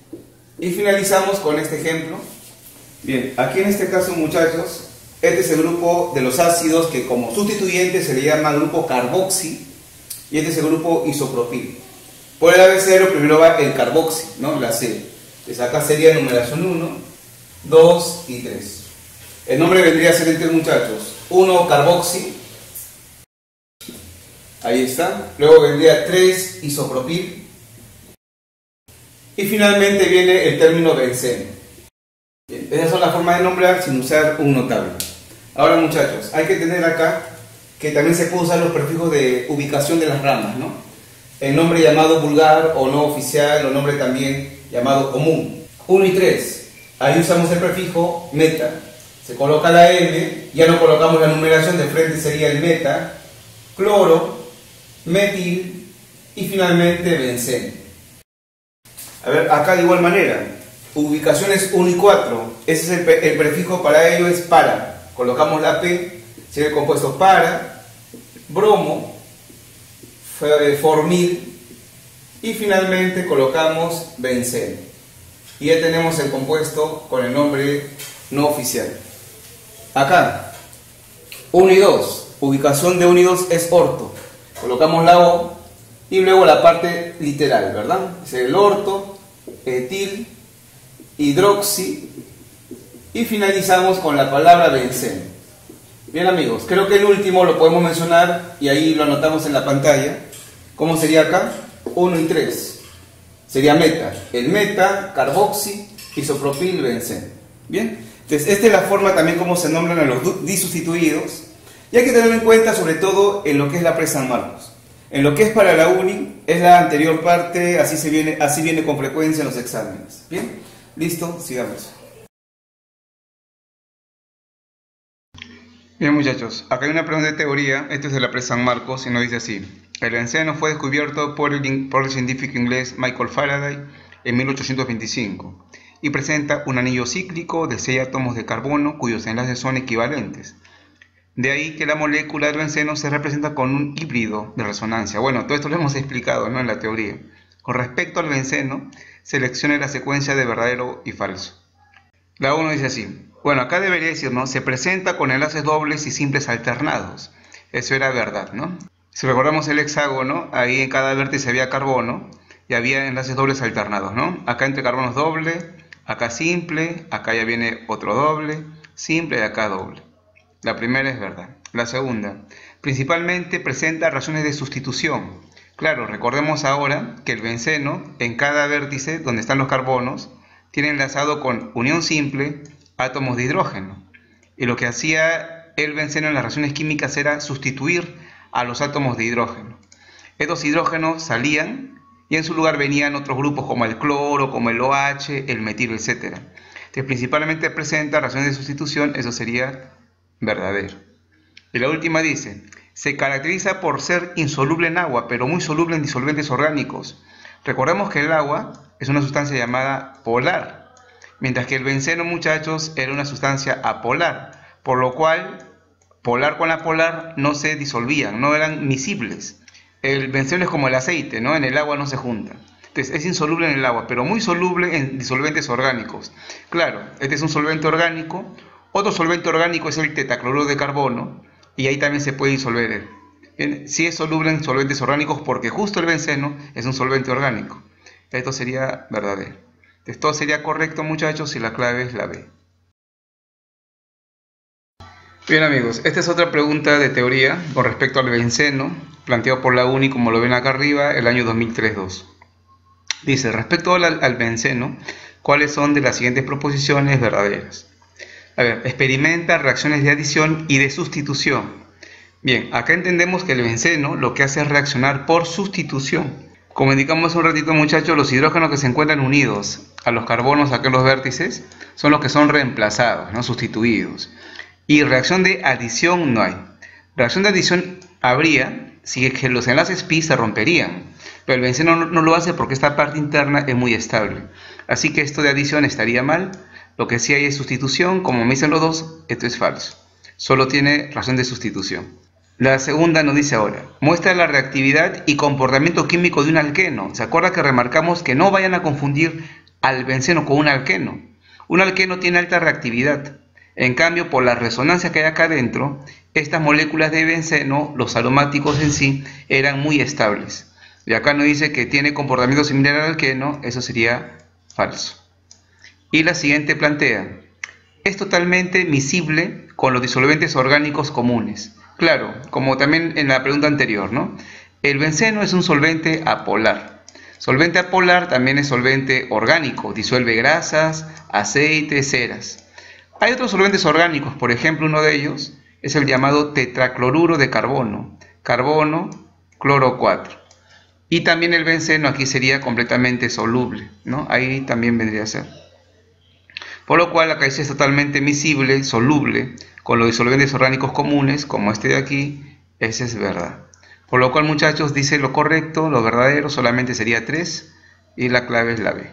Y finalizamos con este ejemplo. Bien, aquí en este caso muchachos, este es el grupo de los ácidos que como sustituyente se le llama grupo carboxi y este es el grupo isopropil. Por el abecedario primero va el carboxi, ¿no? La C. Entonces acá sería numeración 1, 2 y 3. El nombre vendría a ser este muchachos, 1 carboxi, ahí está, luego vendría 3 isopropil y finalmente viene el término benceno. Bien, esas son las formas de nombrar sin usar un notable. Ahora muchachos, hay que tener acá que también se puede usar los prefijos de ubicación de las ramas, ¿no? El nombre llamado vulgar o no oficial, o nombre también llamado común. 1 y 3, ahí usamos el prefijo meta. Se coloca la M, ya no colocamos la numeración, de frente sería el meta, cloro, metil y finalmente benceno. A ver, acá de igual manera, ubicaciones 1 y 4, ese es el prefijo para ello es para. Colocamos la P, sería el compuesto para, bromo, formil y finalmente colocamos benceno. Y ya tenemos el compuesto con el nombre no oficial. Acá, 1 y 2, ubicación de 1 y 2 es orto. Colocamos la O y luego la parte literal, ¿verdad? Es el orto, etil, hidroxi y finalizamos con la palabra benceno. Bien amigos, creo que el último lo podemos mencionar y ahí lo anotamos en la pantalla. ¿Cómo sería acá? 1 y 3. Sería meta. El meta, carboxi, isopropil, benceno. Bien. Entonces, esta es la forma también como se nombran a los disustituidos. Y hay que tener en cuenta sobre todo en lo que es la pre-San Marcos. En lo que es para la uni, es la anterior parte, así viene con frecuencia en los exámenes. Bien, listo, sigamos. Bien muchachos, acá hay una pregunta de teoría, esto es de la pre-San Marcos y nos dice así. El benceno fue descubierto por el científico inglés Michael Faraday en 1825 y presenta un anillo cíclico de 6 átomos de carbono cuyos enlaces son equivalentes. De ahí que la molécula del benceno se representa con un híbrido de resonancia. Bueno, todo esto lo hemos explicado, ¿no?, en la teoría. Con respecto al benceno, seleccione la secuencia de verdadero y falso. La 1 dice así. Bueno, acá debería decir, ¿no?, se presenta con enlaces dobles y simples alternados. Eso era verdad, ¿no? Si recordamos el hexágono, ahí en cada vértice había carbono y había enlaces dobles alternados, ¿no? Acá entre carbonos doble, acá simple, acá ya viene otro doble, simple y acá doble. La primera es verdad. La segunda, principalmente presenta reacciones de sustitución. Claro, recordemos ahora que el benceno, en cada vértice donde están los carbonos, tiene enlazado con unión simple átomos de hidrógeno. Y lo que hacía el benceno en las reacciones químicas era sustituir a los átomos de hidrógeno. Estos hidrógenos salían y en su lugar venían otros grupos como el cloro, como el OH, el metilo, etc. Entonces, principalmente presenta reacciones de sustitución, eso sería verdadero. Y la última dice, se caracteriza por ser insoluble en agua, pero muy soluble en disolventes orgánicos. Recordemos que el agua es una sustancia llamada polar, mientras que el benceno, muchachos, era una sustancia apolar, por lo cual polar con apolar no se disolvían, no eran miscibles. El benceno es como el aceite, ¿no? En el agua no se junta. Entonces es insoluble en el agua, pero muy soluble en disolventes orgánicos. Claro, este es un solvente orgánico. Otro solvente orgánico es el tetacloruro de carbono, y ahí también se puede disolver él. Bien, sí es soluble en solventes orgánicos porque justo el benceno es un solvente orgánico. Esto sería verdadero. Entonces todo sería correcto, muchachos, y la clave es la B. Bien amigos, esta es otra pregunta de teoría con respecto al benceno, planteado por la UNI, como lo ven acá arriba, el año 2003-2. Dice, respecto al benceno, ¿cuáles son de las siguientes proposiciones verdaderas? A ver, experimenta reacciones de adición y de sustitución. Bien, acá entendemos que el benceno lo que hace es reaccionar por sustitución. Como indicamos un ratito, muchachos, los hidrógenos que se encuentran unidos a los carbonos acá en los vértices son los que son reemplazados, no sustituidos. Y reacción de adición no hay. Reacción de adición habría si es que los enlaces pi se romperían, pero el benceno no lo hace porque esta parte interna es muy estable. Así que esto de adición estaría mal. Lo que sí hay es sustitución, como me dicen los dos, esto es falso. Solo tiene reacción de sustitución. La segunda nos dice ahora, muestra la reactividad y comportamiento químico de un alqueno. ¿Se acuerda que remarcamos que no vayan a confundir al benceno con un alqueno? Un alqueno tiene alta reactividad. En cambio, por la resonancia que hay acá adentro, estas moléculas de benceno, los aromáticos en sí, eran muy estables. Y acá nos dice que tiene comportamiento similar al alqueno, eso sería falso. Y la siguiente plantea, es totalmente miscible con los disolventes orgánicos comunes. Claro, como también en la pregunta anterior, ¿no? El benceno es un solvente apolar. Solvente apolar también es solvente orgánico, disuelve grasas, aceites, ceras. Hay otros solventes orgánicos, por ejemplo, uno de ellos es el llamado tetracloruro de carbono, carbono, cloro 4. Y también el benceno aquí sería completamente soluble, ¿no? Ahí también vendría a ser. Por lo cual acá es totalmente miscible, soluble, con los disolventes orgánicos comunes, como este de aquí, ese es verdad. Por lo cual, muchachos, dice lo correcto, lo verdadero solamente sería 3 y la clave es la B.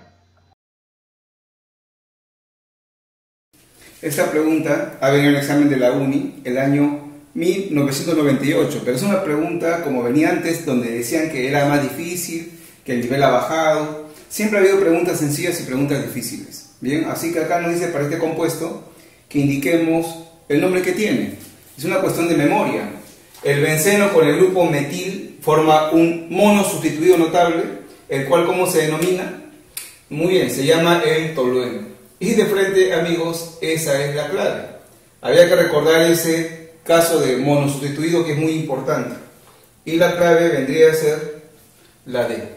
Esta pregunta ha venido en el examen de la UNI el año 1998, pero es una pregunta como venía antes, donde decían que era más difícil, que el nivel ha bajado. Siempre ha habido preguntas sencillas y preguntas difíciles. Bien, así que acá nos dice para este compuesto que indiquemos el nombre que tiene. Es una cuestión de memoria. El benceno con el grupo metil forma un mono sustituido notable, el cual, ¿cómo se denomina? Muy bien, se llama el tolueno. Y de frente, amigos, esa es la clave. Había que recordar ese caso de monosustituido, que es muy importante. Y la clave vendría a ser la D.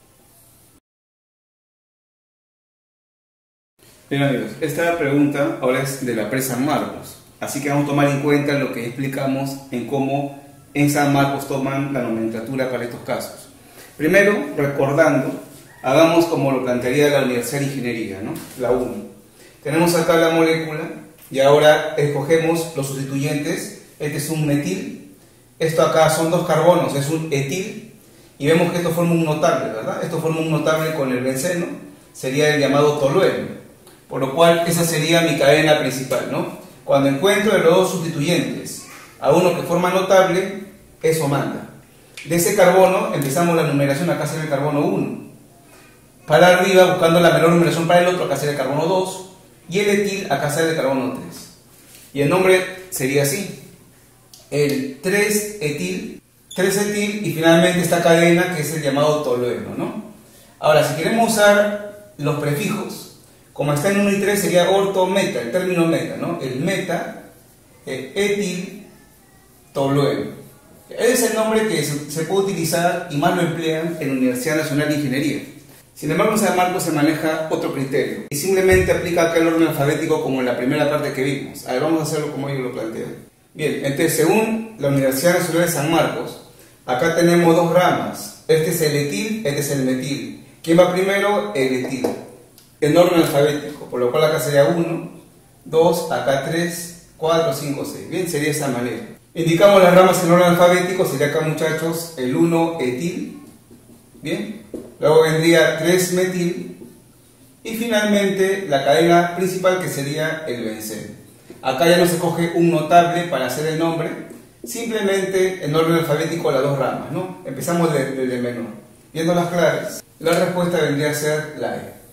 Bien amigos, esta pregunta ahora es de la presa San Marcos. Así que vamos a tomar en cuenta lo que explicamos en cómo en San Marcos toman la nomenclatura para estos casos. Primero, recordando, hagamos como lo plantearía la Universidad de Ingeniería, ¿no? La UNI. Tenemos acá la molécula y ahora escogemos los sustituyentes. Este es un metil, esto acá son dos carbonos, es un etil, y vemos que esto forma un notable, ¿verdad? Esto forma un notable con el benceno, sería el llamado tolueno, por lo cual esa sería mi cadena principal, ¿no? Cuando encuentro de los dos sustituyentes a uno que forma notable, eso manda. De ese carbono empezamos la numeración, acá será el carbono 1. Para arriba, buscando la menor numeración para el otro, acá será el carbono 2. Y el etil, acá será el carbono 3. Y el nombre sería así. El 3-etil y finalmente esta cadena que es el llamado tolueno, ¿no? Ahora, si queremos usar los prefijos, como está en 1 y 3 sería orto-meta, el término meta, ¿no? El meta, el etil, tolueno. Ese es el nombre que se puede utilizar y más lo emplean en la Universidad Nacional de Ingeniería. Sin embargo, en San Marcos se maneja otro criterio y simplemente aplica acá el orden alfabético como en la primera parte que vimos. A ver, vamos a hacerlo como ellos lo plantean. Bien, entonces según la Universidad Nacional de San Marcos, acá tenemos dos ramas. Este es el etil, este es el metil. ¿Quién va primero? El etil. En orden alfabético, por lo cual acá sería 1, 2, acá 3, 4, 5, 6. Bien, sería de esa manera. Indicamos las ramas en orden alfabético, sería acá muchachos el 1 etil. Bien, luego vendría 3 metil y finalmente la cadena principal que sería el benceno. Acá ya no se coge un notable para hacer el nombre, simplemente en orden alfabético las dos ramas, ¿no? Empezamos desde el menor. Viendo las claves, la respuesta vendría a ser la E.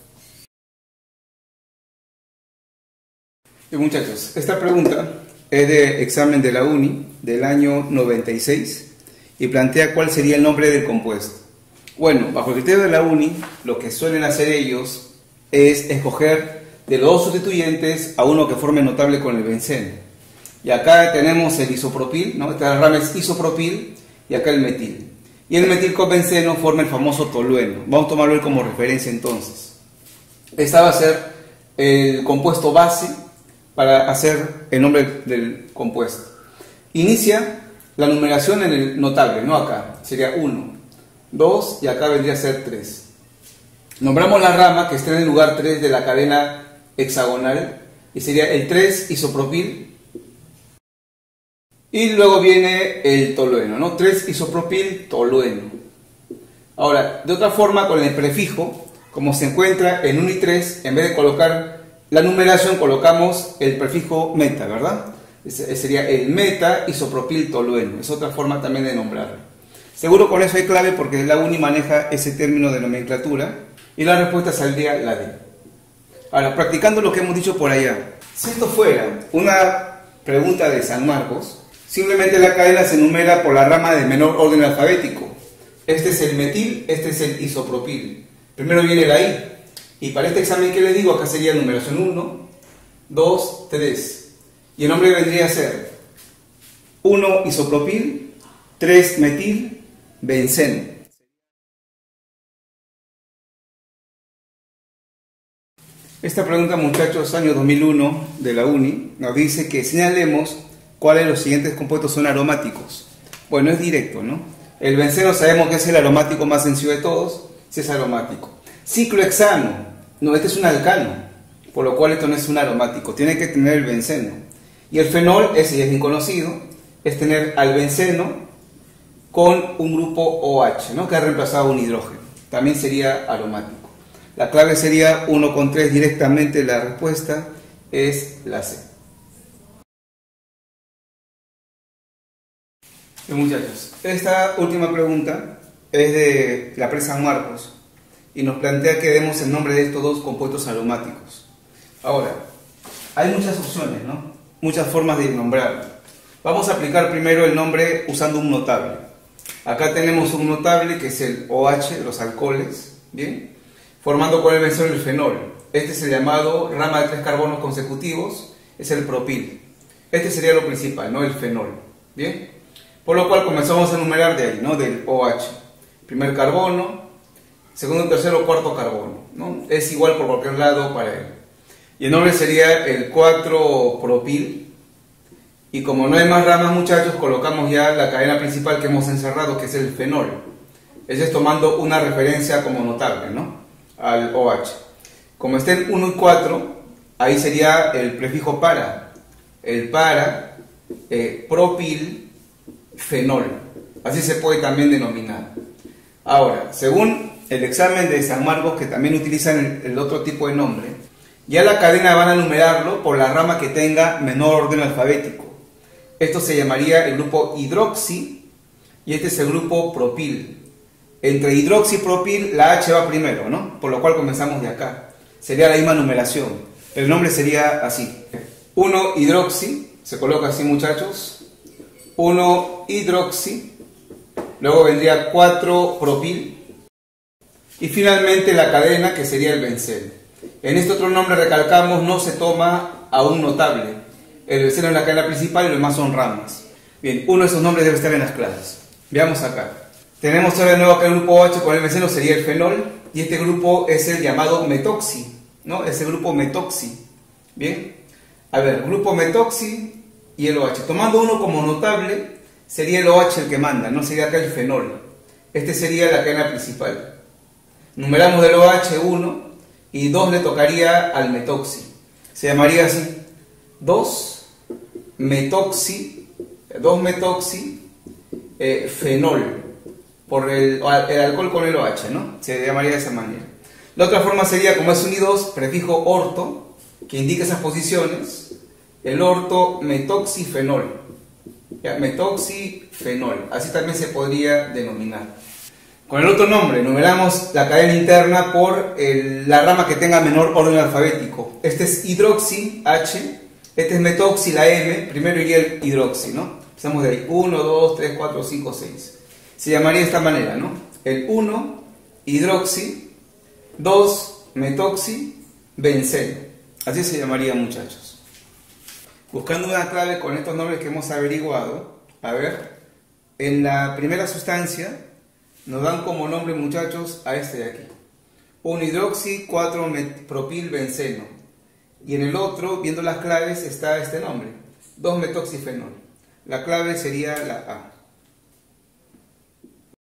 Y muchachos, esta pregunta es de examen de la UNI del año 96 y plantea cuál sería el nombre del compuesto. Bueno, bajo el criterio de la UNI, lo que suelen hacer ellos es escoger de los dos sustituyentes a uno que forme notable con el benceno. Y acá tenemos el isopropil, ¿no? Esta rama es isopropil y acá el metil. Y el metil con benceno forma el famoso tolueno. Vamos a tomarlo como referencia entonces. Esta va a ser el compuesto base para hacer el nombre del compuesto. Inicia la numeración en el notable, no acá, sería 1, 2 y acá vendría a ser 3. Nombramos la rama que está en el lugar 3 de la cadena hexagonal y sería el 3 isopropil y luego viene el tolueno, ¿no? 3 isopropil tolueno. Ahora, de otra forma, con el prefijo, como se encuentra en 1 y 3, en vez de colocar la numeración colocamos el prefijo meta, ¿verdad? Ese sería el meta isopropil tolueno. Es otra forma también de nombrarlo. Seguro con eso hay clave porque la UNI maneja ese término de nomenclatura y la respuesta saldría la D. Ahora, practicando lo que hemos dicho por allá. Si esto fuera una pregunta de San Marcos, simplemente la cadena se numera por la rama de menor orden alfabético. Este es el metil, este es el isopropil. Primero viene la I. Y para este examen que les digo, acá sería numeración 1, 2, 3. Y el nombre vendría a ser 1 isopropil, 3 metil, benceno. Esta pregunta, muchachos, año 2001 de la UNI, nos dice que señalemos cuáles de los siguientes compuestos son aromáticos. Bueno, es directo, ¿no? El benceno sabemos que es el aromático más sencillo de todos, si es aromático. Ciclohexano. No, este es un alcano, por lo cual esto no es un aromático, tiene que tener el benceno. Y el fenol, ese ya es bien conocido, es tener al benceno con un grupo OH, ¿no? Que ha reemplazado un hidrógeno, también sería aromático. La clave sería 1 con 3 directamente, la respuesta es la C. Bien, muchachos, esta última pregunta es de la presa San Marcos y nos plantea que demos el nombre de estos dos compuestos aromáticos. Ahora, hay muchas opciones, ¿no? Muchas formas de nombrarlo. Vamos a aplicar primero el nombre usando un notable. Acá tenemos un notable que es el OH, los alcoholes, ¿bien? Formando con el benceno el fenol. Este es el llamado rama de 3 carbonos consecutivos, es el propil. Este sería lo principal, ¿no? El fenol. ¿Bien? Por lo cual comenzamos a enumerar de ahí, ¿no? Del OH. Primer carbono, segundo, tercero, cuarto carbono, ¿no? Es igual por cualquier lado para él. Y el nombre sería el 4-propil. Y como no hay más ramas, muchachos, colocamos ya la cadena principal que hemos encerrado, que es el fenol. Ese es tomando una referencia como notable, ¿no? Al OH. Como estén 1 y 4, ahí sería el prefijo para. El para, propil, fenol. Así se puede también denominar. Ahora, según el examen de San Marcos, que también utilizan el otro tipo de nombre, ya la cadena van a numerarlo por la rama que tenga menor orden alfabético. Esto se llamaría el grupo hidroxi y este es el grupo propil. Entre hidroxi y propil la H va primero, ¿no? Por lo cual comenzamos de acá. Sería la misma numeración. El nombre sería así. 1 hidroxi, se coloca así, muchachos. 1 hidroxi. Luego vendría 4 propil. Y finalmente la cadena, que sería el benceno. En este otro nombre, recalcamos, no se toma a un notable. El benceno es la cadena principal y los demás son ramas. Bien, uno de esos nombres debe estar en las clases. Veamos acá. Tenemos ahora de nuevo acá el grupo OH con el benceno, sería el fenol. Y este grupo es el llamado metoxi, ¿no? Es el grupo metoxi. Bien. A ver, grupo metoxi y el OH. Tomando uno como notable, sería el OH el que manda, ¿no? Sería acá el fenol. Este sería la cadena principal. Numeramos del OH 1 y 2 le tocaría al metoxi. Se llamaría así. 2-metoxi, fenol, por el alcohol con el OH, ¿no? Se llamaría de esa manera. La otra forma sería, como es un y 2, prefijo orto, que indica esas posiciones, el orto metoxifenol. ¿Ya? Metoxifenol, así también se podría denominar. Con el otro nombre, numeramos la cadena interna por la rama que tenga menor orden alfabético. Este es hidroxi, H. Este es metoxi, la M. Primero iría el hidroxi, ¿no? Empezamos de ahí. 1, 2, 3, 4, 5, 6. Se llamaría de esta manera, ¿no? El 1, hidroxi. 2, metoxi, benceno. Así se llamaría, muchachos. Buscando una clave con estos nombres que hemos averiguado. A ver, en la primera sustancia nos dan como nombre, muchachos, a este de aquí. 1 hidroxi, 4 propil, benceno. Y en el otro, viendo las claves, está este nombre. 2-metoxifenol. La clave sería la A.